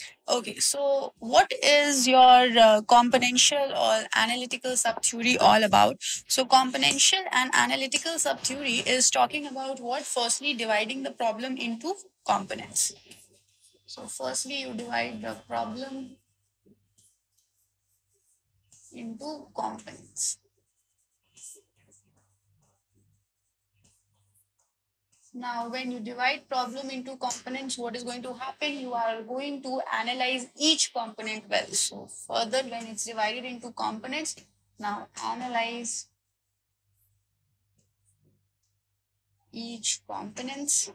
Okay, so what is your componential or analytical subtheory all about? So, componential and analytical subtheory is talking about what? Firstly, dividing the problem into components. So, firstly, you divide the problem into components. Now, when you divide problem into components, what is going to happen? You are going to analyze each component well. So, further, when it's divided into components, now analyze each components.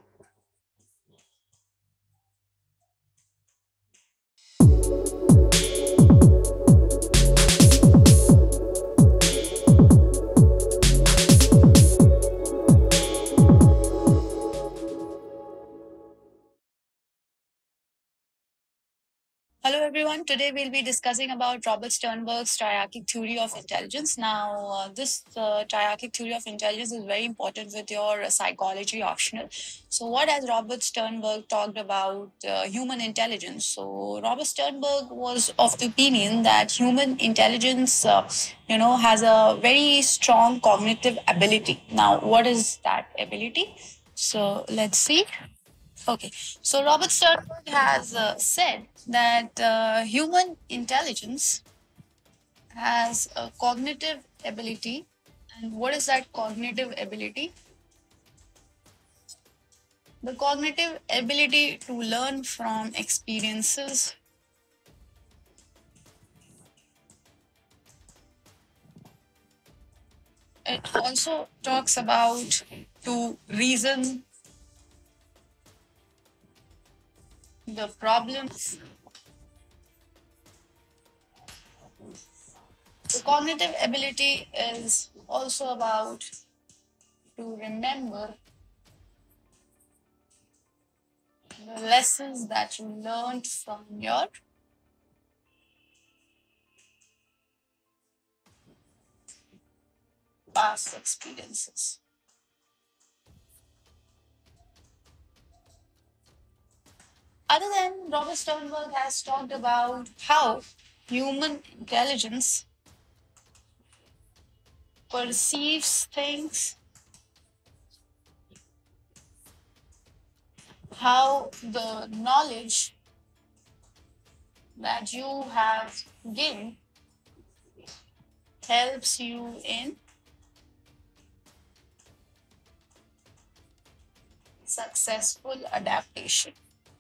Hello everyone. Today we'll be discussing about Robert Sternberg's triarchic theory of intelligence. Now, this triarchic theory of intelligence is very important with your psychology optional. So, what has Robert Sternberg talked about human intelligence? So, Robert Sternberg was of the opinion that human intelligence, has a very strong cognitive ability. Now, what is that ability? So, let's see. Okay, so Robert Sternberg has said that human intelligence has a cognitive ability. And what is that cognitive ability? The cognitive ability to learn from experiences. It also talks about to reason the problems. The cognitive ability is also about to remember the lessons that you learned from your past experiences. Other than Robert Sternberg has talked about how human intelligence perceives things, how the knowledge that you have gained helps you in successful adaptation.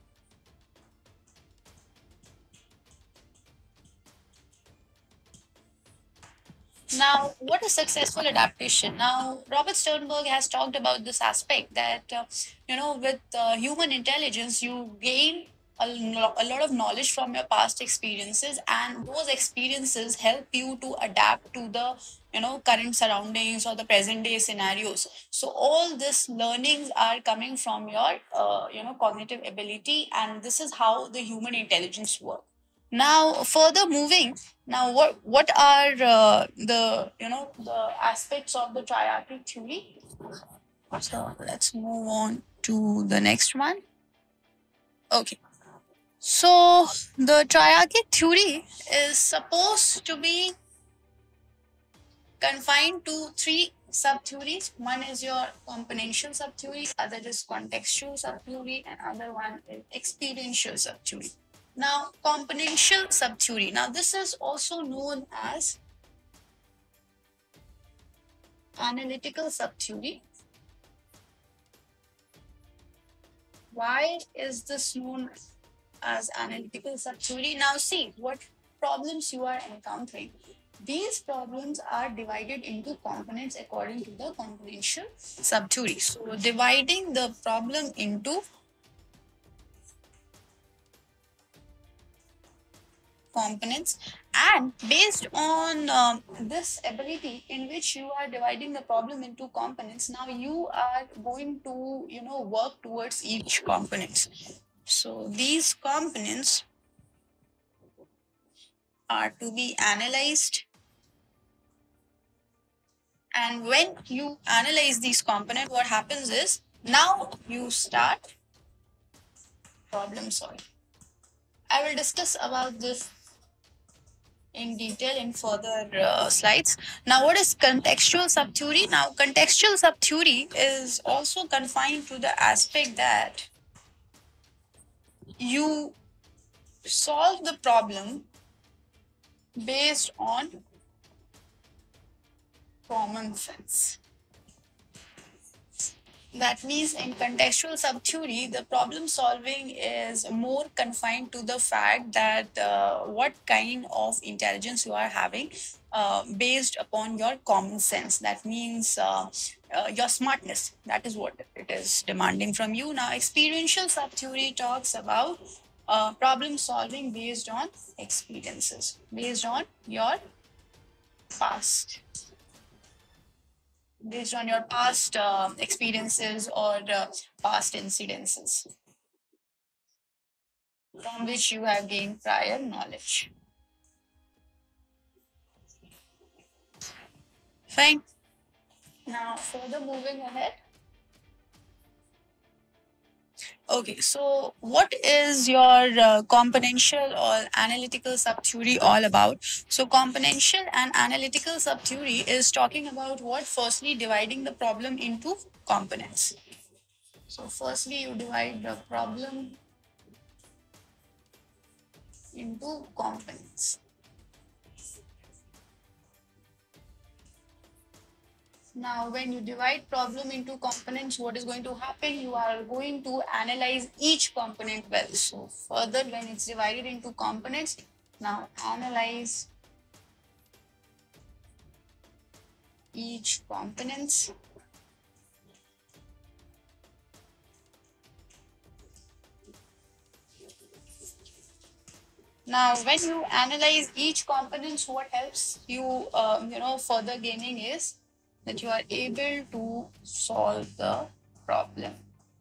Now, what is successful adaptation? Now, Robert Sternberg has talked about this aspect that, with human intelligence, you gain a lot of knowledge from your past experiences, and those experiences help you to adapt to the, current surroundings or the present day scenarios. So, all this learnings are coming from your, cognitive ability, and this is how the human intelligence works. Now, further moving, now what are the aspects of the triarchic theory? So let's move on to the next one. Okay. So the triarchic theory is supposed to be confined to three sub-theories. One is your componential sub-theory, other is contextual sub-theory, and other one is experiential sub-theory. Now, componential sub-theory. Now, this is also known as analytical sub-theory. Why is this known as analytical sub-theory? Now, see what problems you are encountering. These problems are divided into components according to the componential sub-theory. So, dividing the problem into components, and based on this ability in which you are dividing the problem into components, now you are going to work towards each components. So these components are to be analyzed, and when you analyze these components, what happens is now you start problem solving. I will discuss about this in detail in further slides. Now, what is contextual subtheory? Now, contextual subtheory is also confined to the aspect that you solve the problem based on common sense. That means in contextual subtheory, the problem solving is more confined to the fact that what kind of intelligence you are having based upon your common sense. That means your smartness. That is what it is demanding from you. Now, experiential subtheory talks about problem solving based on experiences, based on your past, based on your past experiences or past incidences from which you have gained prior knowledge. Fine. Now, further moving ahead. Okay, so what is your componential or analytical subtheory all about? So, componential and analytical subtheory is talking about what? Firstly, dividing the problem into components. So, firstly, you divide the problem into components. Now, when you divide problem into components, what is going to happen? You are going to analyze each component well. So further, when it's divided into components, now analyze each components. Now, when you analyze each components, what helps you, further gaining is that you are able to solve the problem.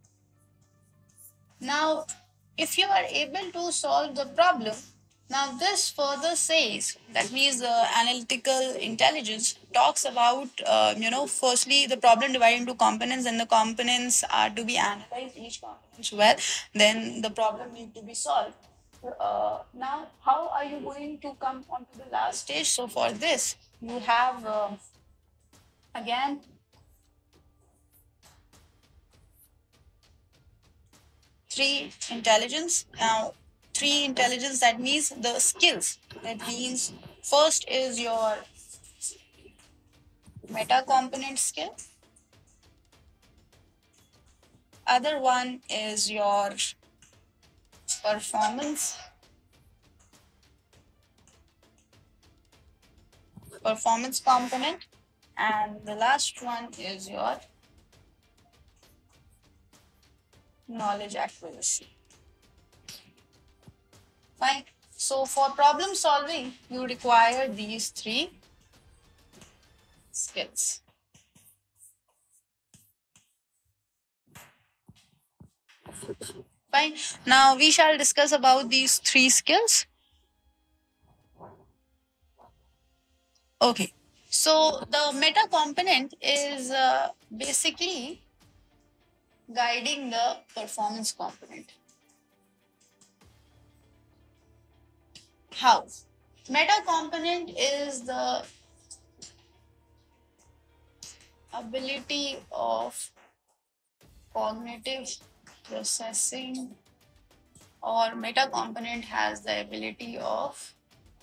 Now, if you are able to solve the problem, now this further says that means analytical intelligence talks about, firstly the problem divided into components, and the components are to be analyzed each component well. Then the problem need to be solved. Now, how are you going to come on to the last stage? So for this, you have again three intelligence. Now, three intelligence, that means the skills. That means first is your meta component skill. Other one is your performance component, and the last one is your knowledge acquisition. Fine. So for problem solving, you require these three skills. Fine. Now we shall discuss about these three skills. Okay. So the meta component is basically guiding the performance component. How? Meta component is the ability of cognitive processing, or meta component has the ability of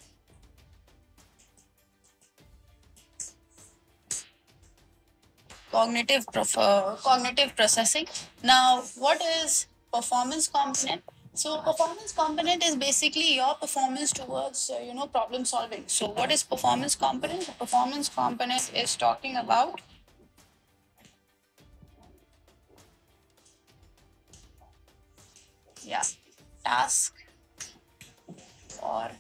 cognitive processing. Now, what is performance component? So, performance component is basically your performance towards problem solving. So, what is performance component? The performance component is talking about task or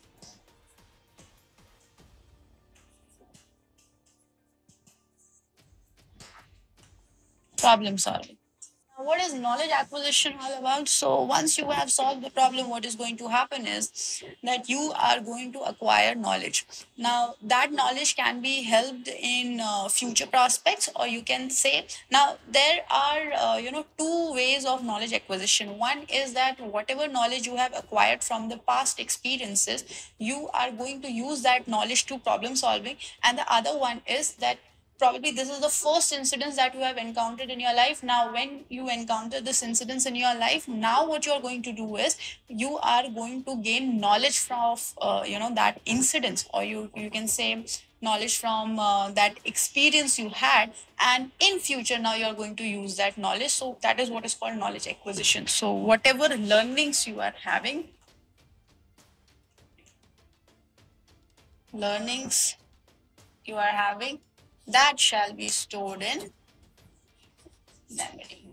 problem solving. What is knowledge acquisition all about? So once you have solved the problem, what is going to happen is that you are going to acquire knowledge. Now that knowledge can be helped in future prospects, or you can say, now there are two ways of knowledge acquisition. One is that whatever knowledge you have acquired from the past experiences, you are going to use that knowledge to problem solving. And the other one is that probably this is the first incidents that you have encountered in your life. Now when you encounter this incidents in your life, now what you are going to do is you are going to gain knowledge from that incidents, or you can say knowledge from that experience you had, and in future now you are going to use that knowledge. So that is what is called knowledge acquisition. So whatever learnings you are having, learnings you are having, that shall be stored in memory.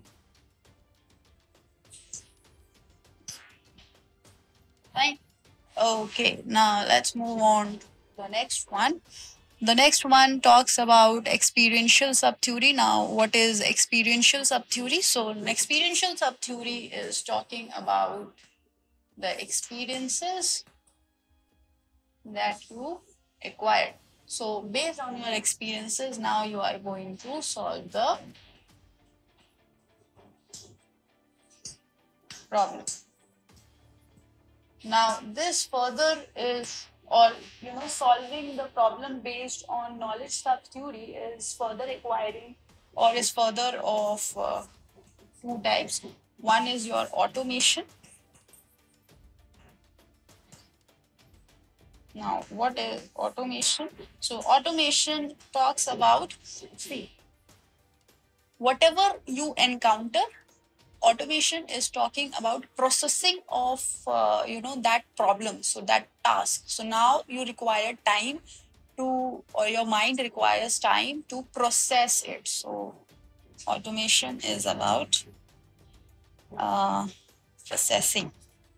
Fine. Okay, now let's move on to the next one. The next one talks about experiential subtheory. Now, what is experiential subtheory? So, an experiential subtheory is talking about the experiences that you acquired. So, based on your experiences, now you are going to solve the problem. Now, this further is, or solving the problem based on knowledge sub theory is further acquiring, or is further of two types. One is your automation. Now, what is automation? So, automation talks about, see, whatever you encounter, automation is talking about processing of that problem, so that task. So now you require time to, or your mind requires time to process it. So automation is about uh, processing.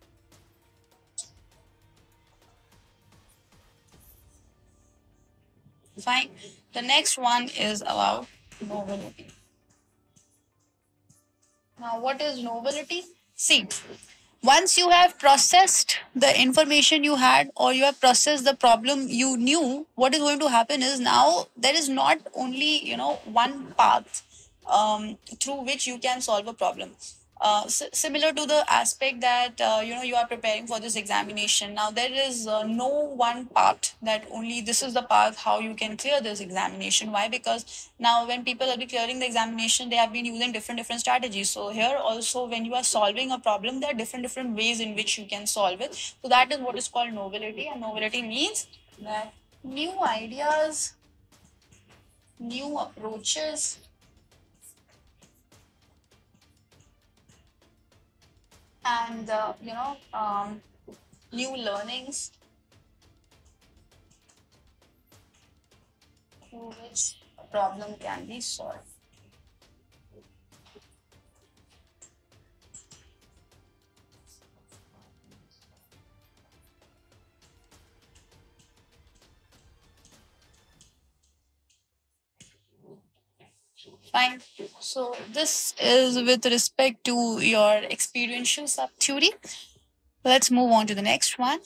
Fine. The next one is about novelty. Now, what is novelty? See, once you have processed the information you had, or you have processed the problem you knew, what is going to happen is now there is not only one path through which you can solve a problem. Similar to the aspect that you are preparing for this examination. Now there is no one path that only this is the path how you can clear this examination. Why? Because now when people will be clearing the examination, they have been using different strategies. So here also, when you are solving a problem, there are different ways in which you can solve it. So that is what is called novelty. And novelty means that new ideas, new approaches, and new learnings through which a problem can be solved. Fine. So this is with respect to your experiential sub theory. Let's move on to the next one.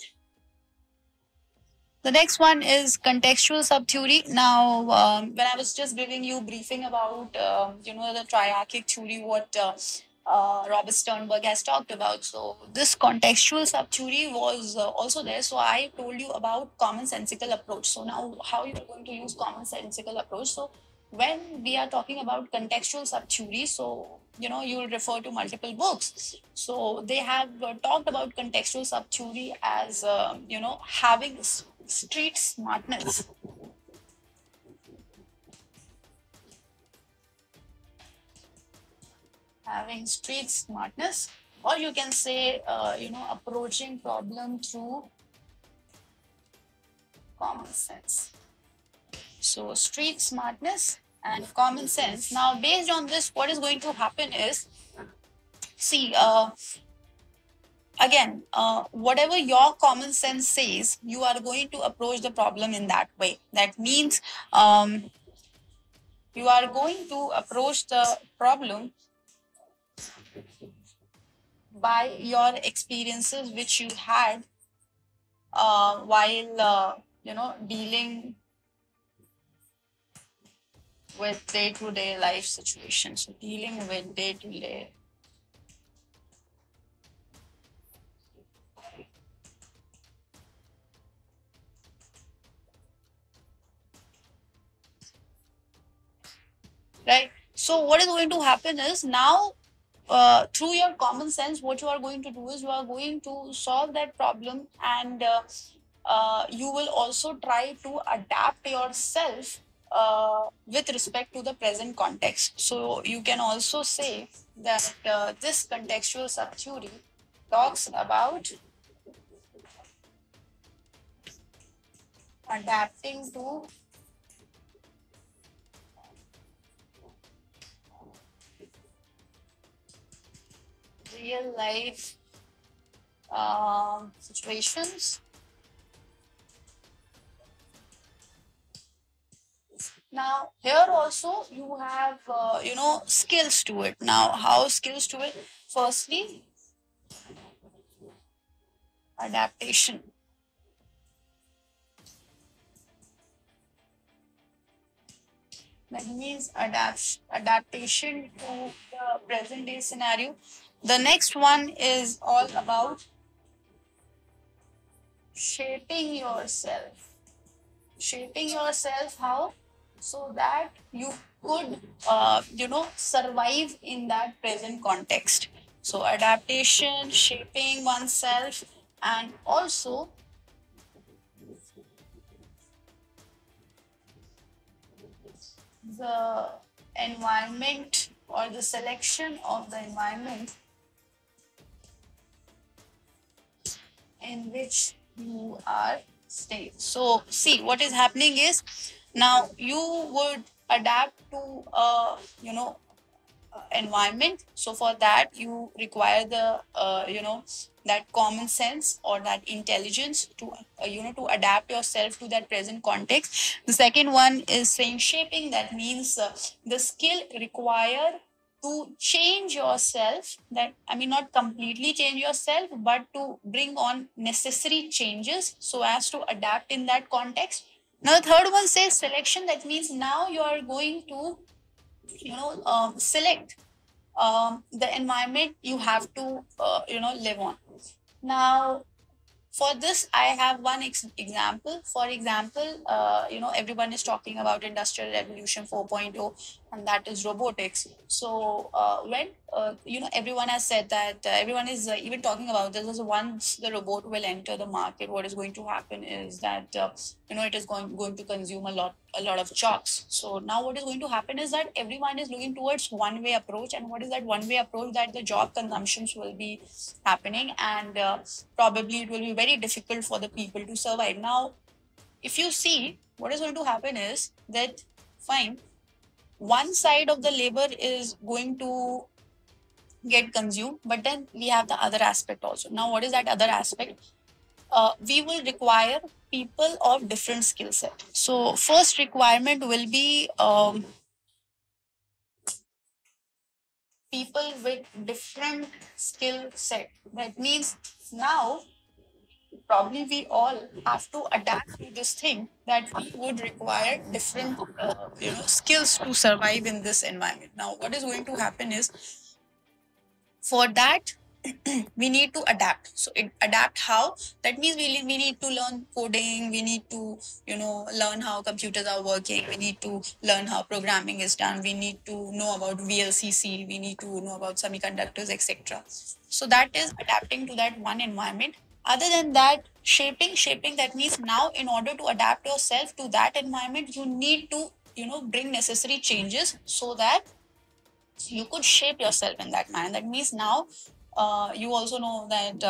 The next one is contextual sub theory. Now, when I was just giving you briefing about the triarchic theory, what Robert Sternberg has talked about. So this contextual sub theory was also there. So I told you about commonsensical approach. So now, how you are going to use commonsensical approach? So when we are talking about contextual sub theory, so you will refer to multiple books. So they have talked about contextual sub theory as having street smartness. Having street smartness, or you can say approaching problem through common sense. So street smartness and common sense. Now, based on this, what is going to happen is, see, again, whatever your common sense says, you are going to approach the problem in that way. That means you are going to approach the problem by your experiences which you had while dealing with day-to-day life situations, so dealing with day-to-day. Right. So what is going to happen is now, through your common sense, what you are going to do is you are going to solve that problem, and you will also try to adapt yourself with respect to the present context. So you can also say that this contextual sub-theory talks about adapting to real life situations. Now, here also you have, skills to it. Now, how skills to it? Firstly, adaptation. That means adaptation to the present day scenario. The next one is all about shaping yourself. Shaping yourself how? So that you could, survive in that present context. So adaptation, shaping oneself, and also the environment or the selection of the environment in which you are staying. So, see, what is happening is now you would adapt to environment. So for that you require the that common sense or that intelligence to to adapt yourself to that present context. The second one is saying shaping. That means the skill required to change yourself, that I mean not completely change yourself, but to bring on necessary changes so as to adapt in that context. Now the third one says selection. That means now you are going to select the environment you have to live on. Now for this I have one example. For example, everyone is talking about industrial revolution 4.0, and that is robotics. So when everyone has said that, everyone is even talking about this, is once the robot will enter the market, what is going to happen is that it is going to consume a lot of jobs. So now what is going to happen is that everyone is looking towards one way approach. And what is that one way approach? That the job consumptions will be happening, and probably it will be very difficult for the people to survive. Now if you see, what is going to happen is that, fine, one side of the labor is going to get consumed, but then we have the other aspect also. Now what is that other aspect? We will require people of different skill set. So first requirement will be people with different skill set. That means now probably we all have to adapt to this thing, that we would require different skills to survive in this environment. Now what is going to happen is, for that we need to adapt. So adapt how? That means we need to learn coding, we need to learn how computers are working, we need to learn how programming is done, we need to know about VLCC, we need to know about semiconductors, etc. So that is adapting to that one environment. Other than that, shaping, that means now in order to adapt yourself to that environment, you need to bring necessary changes so that you could shape yourself in that manner. That means now you also know that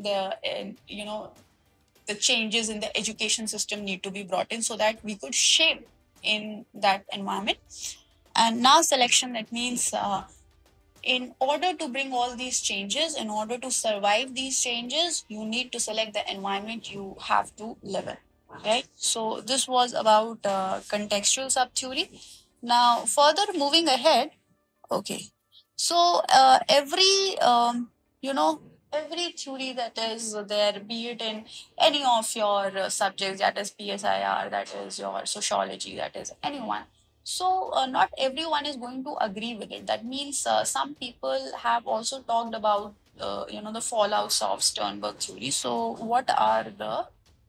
the changes in the education system need to be brought in so that we could shape in that environment. And now selection, that means in order to bring all these changes, in order to survive these changes, you need to select the environment you have to live in. Right. So this was about contextual sub theory. Now further moving ahead. Okay. So every you know, every theory that is there, be it in any of your subjects, that is PSIR, that is your sociology, that is anyone. So, not everyone is going to agree with it. That means some people have also talked about, the fallouts of Sternberg theory. So, what are the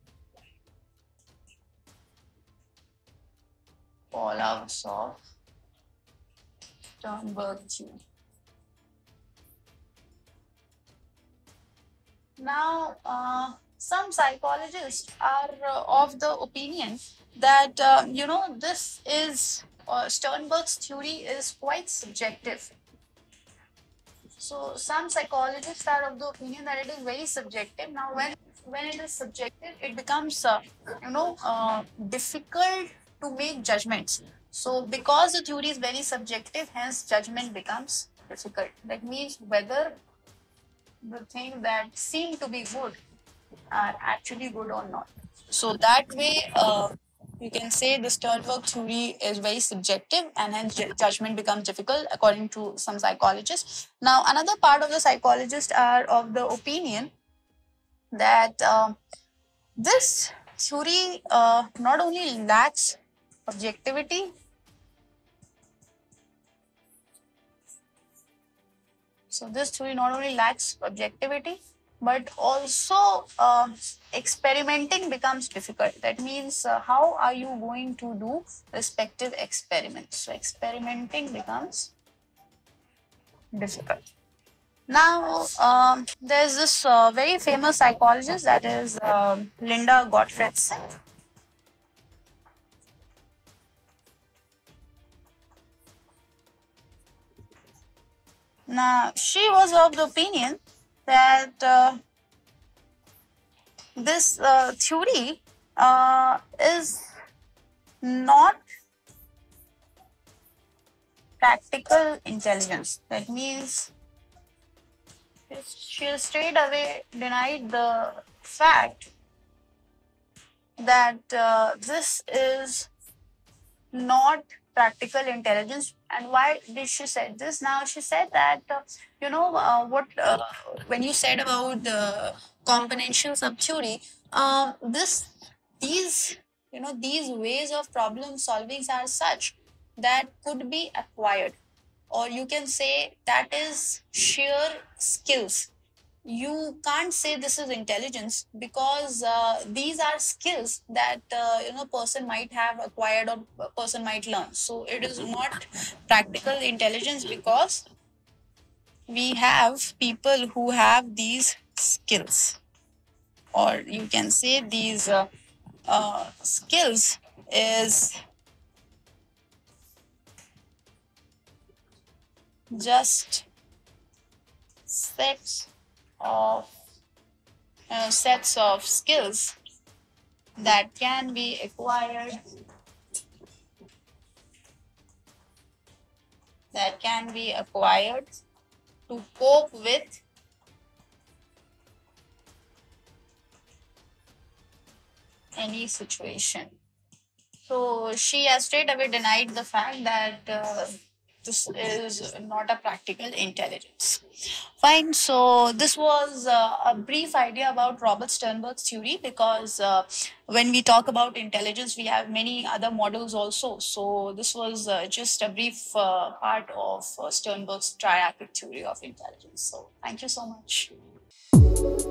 fallouts of Sternberg theory? Now, some psychologists are of the opinion that this is Sternberg's theory is quite subjective. So, some psychologists are of the opinion that it is very subjective. Now, when it is subjective, it becomes difficult to make judgments. So, because the theory is very subjective, hence judgment becomes difficult. That means whether the things that seem to be good are actually good or not. So that way, you can say the Sternberg theory is very subjective, and hence judgment becomes difficult according to some psychologists. Now, another part of the psychologists are of the opinion that this theory not only lacks objectivity, so this theory not only lacks objectivity, but also experimenting becomes difficult. That means how are you going to do respective experiments? So experimenting becomes difficult. Now, there's this very famous psychologist that is Linda Gottfriedson. Now, she was of the opinion that this theory is not practical intelligence. That means she straight away denied the fact that this is not practical intelligence. And why did she say this? Now she said that what when you said about the componential subtheory, this these these ways of problem solving are such that could be acquired, or you can say that is sheer skills. You can't say this is intelligence because these are skills that person might have acquired or a person might learn. So it is not practical intelligence because we have people who have these skills, or you can say these skills is just sets of sets of skills that can be acquired, to cope with any situation. So she has straight away denied the fact that this is not a practical intelligence. Fine. So this was a brief idea about Robert Sternberg's theory, because when we talk about intelligence, we have many other models also. So this was just a brief part of Sternberg's triarchic theory of intelligence. So thank you so much.